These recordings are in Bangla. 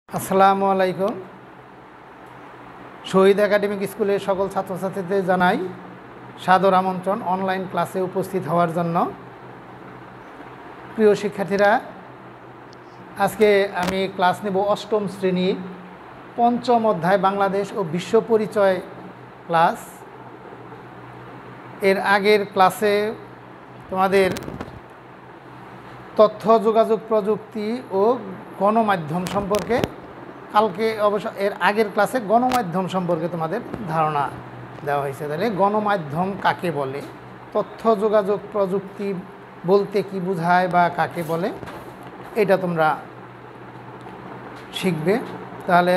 আসসালামু আলাইকুম। শহীদ একাডেমিক স্কুলের সকল ছাত্রছাত্রীদের জানাই সাদর আমন্ত্রণ অনলাইন ক্লাসে উপস্থিত হওয়ার জন্য। প্রিয় শিক্ষার্থীরা, আজকে আমি ক্লাস নেব অষ্টম শ্রেণী পঞ্চম অধ্যায় বাংলাদেশ ও বিশ্ব পরিচয় ক্লাস। এর আগের ক্লাসে তোমাদের তথ্য যোগাযোগ প্রযুক্তি ও গণমাধ্যম সম্পর্কে, কালকে অবশ্য এর আগের ক্লাসে গণমাধ্যম সম্পর্কে তোমাদের ধারণা দেওয়া হয়েছে। তাহলে গণমাধ্যম কাকে বলে, তথ্য যোগাযোগ প্রযুক্তি বলতে কি বোঝায় বা কাকে বলে, এটা তোমরা শিখবে। তাহলে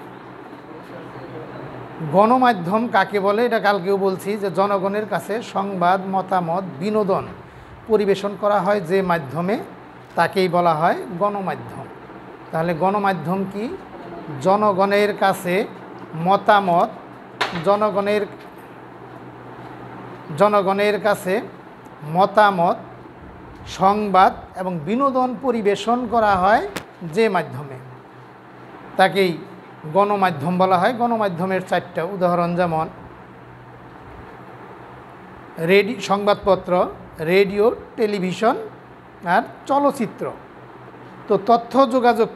গণমাধ্যম কাকে বলে এটা কালকেও বলছি যে জনগণের কাছে সংবাদ, মতামত, বিনোদন পরিবেশন করা হয় যে মাধ্যমে, তাকেই বলা হয় গণমাধ্যম। তাহলে গণমাধ্যম কি? জনগণের কাছে মতামত, জনগণের কাছে মতামত, সংবাদ এবং বিনোদন পরিবেশন করা হয় যে মাধ্যমে, তাকেই গণমাধ্যম বলা হয়। গণমাধ্যমের চারটা উদাহরণ, যেমন সংবাদপত্র, রেডিও, টেলিভিশন আর চলচ্চিত্র। তো তথ্য যোগাযোগ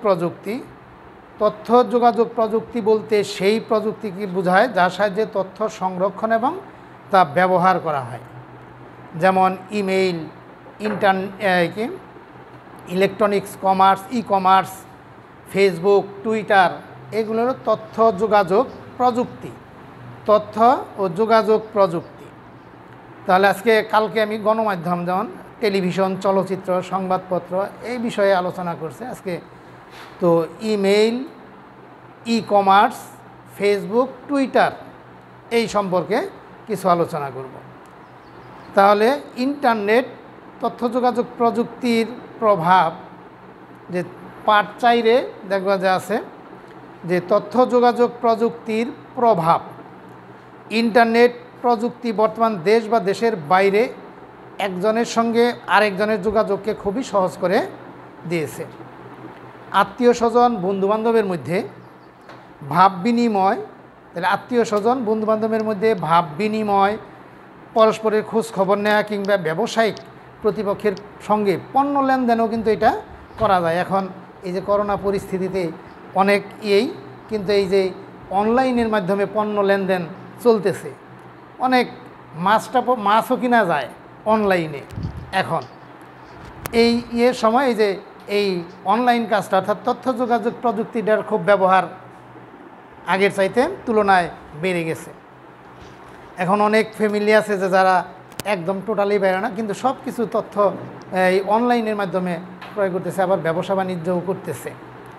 প্রযুক্তি বলতে সেই প্রযুক্তিকে বোঝায় যার সাহায্যে তথ্য সংরক্ষণ এবং তা ব্যবহার করা হয়। যেমন email, electronics commerce, e-commerce, Facebook, Twitter, এগুলো হলো তথ্য যোগাযোগ প্রযুক্তি, তথ্য ও যোগাযোগ প্রযুক্তি। তাহলে কালকে আমি গণমাধ্যম যেমন টেলিভিশন, চলচ্চিত্র, সংবাদপত্র এই বিষয়ে আলোচনা করছে। আজকে তো ইমেইল, ই-কমার্স, ফেসবুক, টুইটার এই সম্পর্কে কিছু আলোচনা করব। তাহলে ইন্টারনেট, তথ্য যোগাযোগ প্রযুক্তির প্রভাব, যে পার্ট 4-এ দেখবা যে আছে যে তথ্য যোগাযোগ প্রযুক্তির প্রভাব। ইন্টারনেট প্রযুক্তি বর্তমান দেশ বা দেশের বাইরে একজনের সঙ্গে আরেকজনের যোগাযোগকে খুবই সহজ করে দিয়েছে। আত্মীয় স্বজন, বন্ধুবান্ধবের মধ্যে ভাব বিনিময়, তাহলে আত্মীয় স্বজন, বন্ধুবান্ধবের মধ্যে ভাব বিনিময়, পরস্পরের খোঁজ খবর নেওয়া কিংবা ব্যবসায়িক প্রতিপক্ষের সঙ্গে পণ্য লেনদেনও কিন্তু এটা করা যায়। এখন এই যে করোনা পরিস্থিতিতে অনেক কিন্তু এই যে অনলাইনের মাধ্যমে পণ্য লেনদেন চলতেছে, অনেক মাছও কিনা যায় অনলাইনে। এখন এই সময় এই অনলাইন কাজটা, অর্থাৎ তথ্য যোগাযোগ প্রযুক্তিটার খুব ব্যবহার আগের চাইতে তুলনায় বেড়ে গেছে। এখন অনেক ফ্যামিলি আছে যে যারা একদম টোটালি বেড়ে না, কিন্তু সব কিছু তথ্য এই অনলাইনের মাধ্যমে ক্রয় করতেছে, আবার ব্যবসা বাণিজ্যও করতেছে।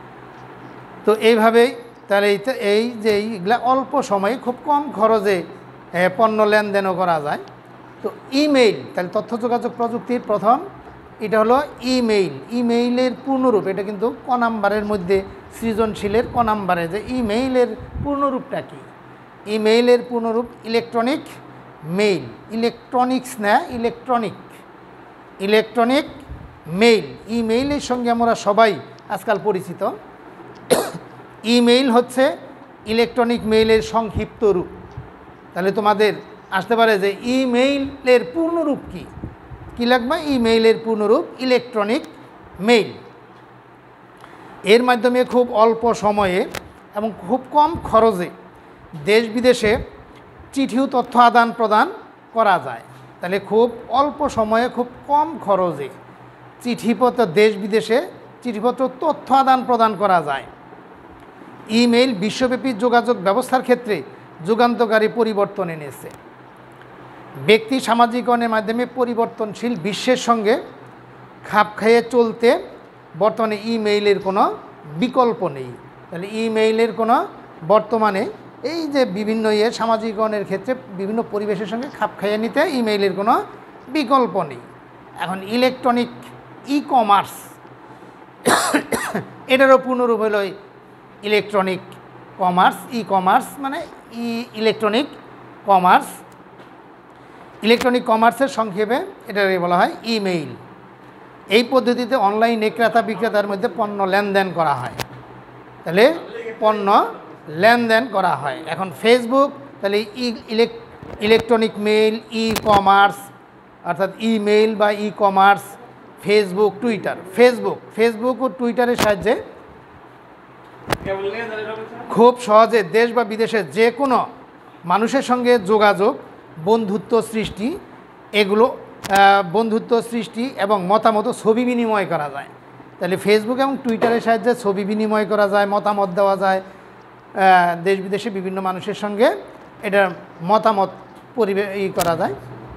তো এইভাবেই তাহলে এইগুলা অল্প সময়ে খুব কম খরচে পণ্য লেনদেনও করা যায়। তো ইমেইল, তাহলে তথ্য যোগাযোগ প্রযুক্তির প্রথম এটা হলো ইমেইল। ইমেইলের পূর্ণরূপ, এটা কিন্তু ক নাম্বারের মধ্যে সৃজনশীলের ক নাম্বারে, যে ইমেইলের পূর্ণরূপটা কি? ইমেইলের পূর্ণরূপ ইলেকট্রনিক মেইল। ইলেকট্রনিক্স না, ইলেকট্রনিক মেইল। ইমেইলের সঙ্গে আমরা সবাই আজকাল পরিচিত। ইমেইল হচ্ছে ইলেকট্রনিক মেইলের সংক্ষিপ্ত রূপ। তাহলে তোমাদের আসতে পারে যে ইমেইলের পূর্ণরূপ কি? কী লাগবে? ইমেইলের পূর্ণরূপ ইলেকট্রনিক মেইল। এর মাধ্যমে খুব অল্প সময়ে এবং খুব কম খরচে দেশ বিদেশে চিঠি ও তথ্য আদান প্রদান করা যায়। তাহলে খুব অল্প সময়ে খুব কম খরচে চিঠিপত্র, দেশ বিদেশে চিঠিপত্র, তথ্য আদান প্রদান করা যায়। ইমেইল বিশ্বব্যাপী যোগাযোগ ব্যবস্থার ক্ষেত্রে যুগান্তকারী পরিবর্তন এনেছে। ব্যক্তি সামাজিকরণের মাধ্যমে পরিবর্তনশীল বিশ্বের সঙ্গে খাপ খাইয়ে চলতে বর্তমানে ইমেইলের কোনো বিকল্প নেই। তাহলে ইমেইলের কোনো বর্তমানে এই যে বিভিন্ন সামাজিকরণের ক্ষেত্রে বিভিন্ন পরিবেশের সঙ্গে খাপ খাইয়ে নিতে ইমেইলের কোনো বিকল্প নেই। এখন ইলেকট্রনিক ই-কমার্স, এটারও পূর্ণরূপ হলো ইলেকট্রনিক কমার্স। ই-কমার্স মানে ইলেকট্রনিক কমার্স। ইলেকট্রনিক কমার্সের সংক্ষেপে এটাকে বলা হয় ইমেইল। এই পদ্ধতিতে অনলাইনে ক্রেতা বিক্রেতার মধ্যে পণ্য লেনদেন করা হয়। তাহলে পণ্য লেনদেন করা হয়। এখন ফেসবুক তাহলে ইলেকট্রনিক মেইল, ই কমার্স অর্থাৎ ইমেইল বা e commerce, Facebook, Twitter. Facebook ও টুইটারের সাহায্যে খুব সহজে দেশ বা বিদেশের যে কোনো মানুষের সঙ্গে যোগাযোগ, বন্ধুত্ব সৃষ্টি, এগুলো বন্ধুত্ব সৃষ্টি এবং মতামত ছবি বিনিময় করা যায়। তাহলে ফেসবুক এবং টুইটারের সাহায্যে ছবি বিনিময় করা যায়, মতামত দেওয়া যায় দেশ বিদেশে বিভিন্ন মানুষের সঙ্গে, এটার মতামত করা যায়।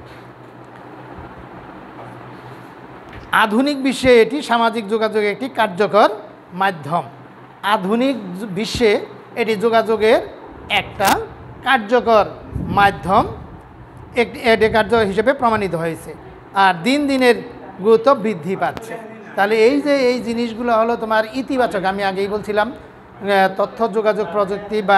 আধুনিক বিশ্বে এটি সামাজিক যোগাযোগের একটি কার্যকর মাধ্যম। আধুনিক বিশ্বে এটি যোগাযোগের একটা কার্যকর মাধ্যম, এটি কার্যকর হিসেবে প্রমাণিত হয়েছে আর দিন দিনের গুরুত্ব বৃদ্ধি পাচ্ছে। তাহলে এই জিনিসগুলো হলো তোমার ইতিবাচক। আমি আগেই বলছিলাম তথ্য যোগাযোগ প্রযুক্তি বা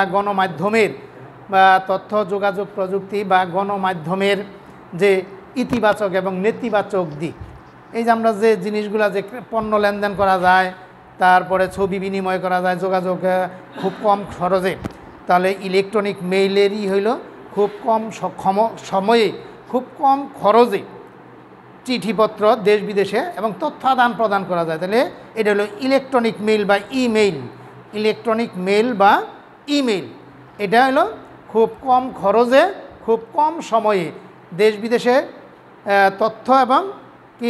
গণমাধ্যমের যে ইতিবাচক এবং নেতিবাচক দিক। এই যে আমরা যে জিনিসগুলো, যে পণ্য লেনদেন করা যায়, তারপরে ছবি বিনিময় করা যায়, যোগাযোগ খুব কম খরচে, তাহলে ইলেকট্রনিক মেইলেরই হইল খুব কম সময়ে খুব কম খরচে চিঠিপত্র দেশ বিদেশে এবং তথ্য আদান প্রদান করা যায়। তাহলে এটা হলো ইলেকট্রনিক মেইল বা ইমেইল। ইলেকট্রনিক মেইল বা ইমেইল এটা হলো খুব কম খরচে খুব কম সময়ে দেশ বিদেশে তথ্য এবং কি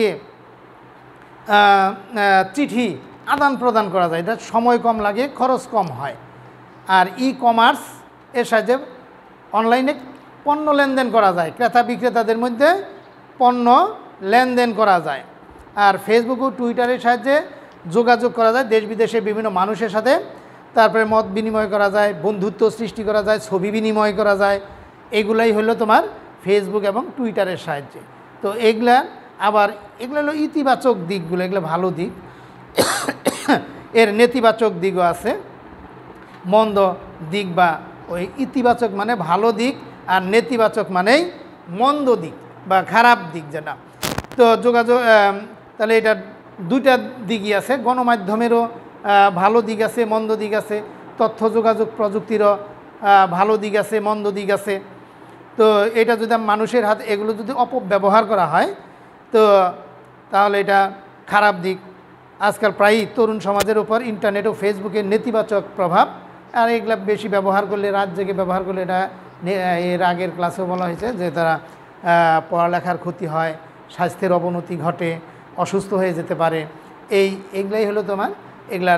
চিঠি আদান প্রদান করা যায়। এটা সময় কম লাগে, খরচ কম হয়। আর ই কমার্স এর সাহায্যে অনলাইনে পণ্য লেনদেন করা যায়, ক্রেতা বিক্রেতাদের মধ্যে পণ্য লেনদেন করা যায়। আর ফেসবুক ও টুইটারের সাহায্যে যোগাযোগ করা যায় দেশ বিদেশে বিভিন্ন মানুষের সাথে, তারপরে মত বিনিময় করা যায়, বন্ধুত্ব সৃষ্টি করা যায়, ছবি বিনিময় করা যায়। এগুলাই হলো তোমার ফেসবুক এবং টুইটারের সাহায্যে। তো এগুলো হলো ইতিবাচক দিকগুলো, এগুলো ভালো দিক। এর নেতিবাচক দিকও আছে, মন্দ দিক, বা ওই ইতিবাচক মানে ভালো দিক আর নেতিবাচক মানেই মন্দ দিক বা খারাপ দিক যেটা। তো যোগাযোগ তাহলে এটা দুইটা দিকই আছে, গণমাধ্যমেরও ভালো দিক আছে, মন্দ দিক আছে, তথ্য যোগাযোগ প্রযুক্তিরও ভালো দিক আছে, মন্দ দিক আছে। তো এটা যদি মানুষের হাতে এগুলো যদি অপব্যবহার করা হয় তো তাহলে এটা খারাপ দিক। আজকাল প্রায়ই তরুণ সমাজের উপর ইন্টারনেট ও ফেসবুকের নেতিবাচক প্রভাব, আর এগুলা বেশি ব্যবহার করলে, রাত জেগে ব্যবহার করলে, এটা এর আগের ক্লাসেও বলা হয়েছে যে তারা পড়ালেখার ক্ষতি হয়, স্বাস্থ্যের অবনতি ঘটে, অসুস্থ হয়ে যেতে পারে। এগুলাই হলো তোমার এগুলার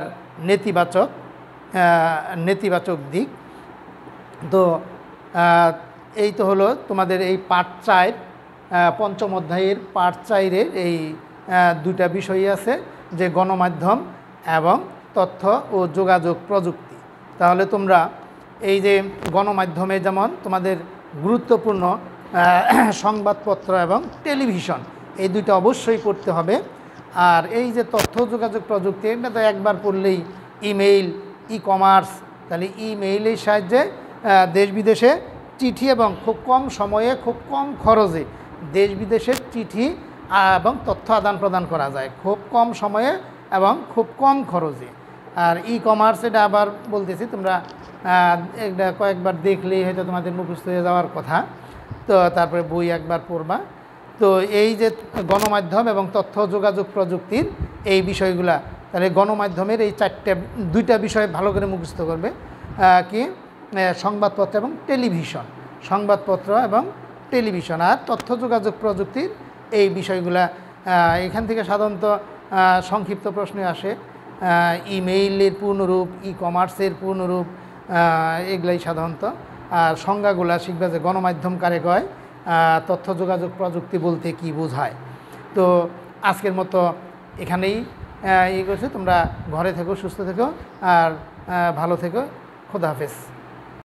নেতিবাচক দিক। তো এই তো হলো তোমাদের এই পার্ট 4 পঞ্চম অধ্যায়ের পার্ট 4-এর এই দুইটা বিষয়ই আছে, যে গণমাধ্যম এবং তথ্য ও যোগাযোগ প্রযুক্তি। তাহলে তোমরা এই যে গণমাধ্যমে যেমন তোমাদের গুরুত্বপূর্ণ সংবাদপত্র এবং টেলিভিশন, এই দুইটা অবশ্যই পড়তে হবে। আর এই যে তথ্য যোগাযোগ প্রযুক্তি, এটা তো একবার পড়লেই, ইমেইল, ই কমার্স, তাহলে ইমেইলের সাহায্যে দেশ বিদেশে চিঠি এবং খুব কম সময়ে খুব কম খরচে দেশ বিদেশের চিঠি এবং তথ্য আদান প্রদান করা যায় খুব কম সময়ে এবং খুব কম খরচে। আর ই কমার্স এটা আবার বলতেছি, তোমরা এটা কয়েকবার দেখলেই হয়তো তোমাদের মুখস্থ হয়ে যাওয়ার কথা, তো তারপরে বই একবার পড়বা। তো এই যে গণমাধ্যম এবং তথ্য যোগাযোগ প্রযুক্তির এই বিষয়গুলা, তাহলে গণমাধ্যমের এই দুইটা বিষয় ভালো করে মুখস্থ করবে, কি সংবাদপত্র এবং টেলিভিশন, সংবাদপত্র এবং টেলিভিশন। আর তথ্য যোগাযোগ প্রযুক্তির এই বিষয়গুলা এখান থেকে সাধারণত সংক্ষিপ্ত প্রশ্নে আসে। ইমেইলের পূর্ণরূপ, ই কমার্সের পূর্ণরূপ, এগুলাই সাধারণত। আর সংজ্ঞাগুলা শিখবে, যে গণমাধ্যম কারে কয়, তথ্য যোগাযোগ প্রযুক্তি বলতে কি বোঝায়। তো আজকের মতো এখানেই করছে। তোমরা ঘরে থেকো, সুস্থ থেকো আর ভালো থেকো। খোদা হাফেজ।